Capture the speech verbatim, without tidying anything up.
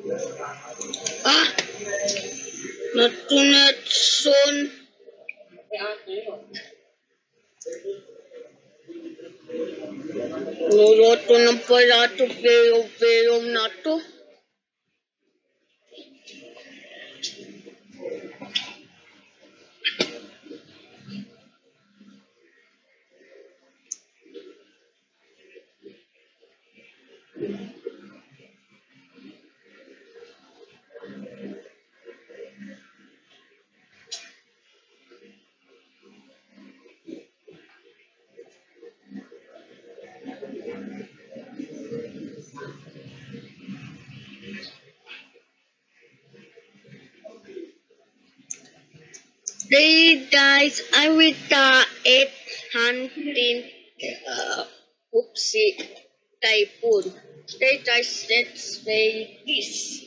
Ah! Not to net soon. Luluto ng pala ito, pero-pero na to. Hey guys, I'm with the eight hunting uh, oopsie typhoon. Hey guys, let's play this.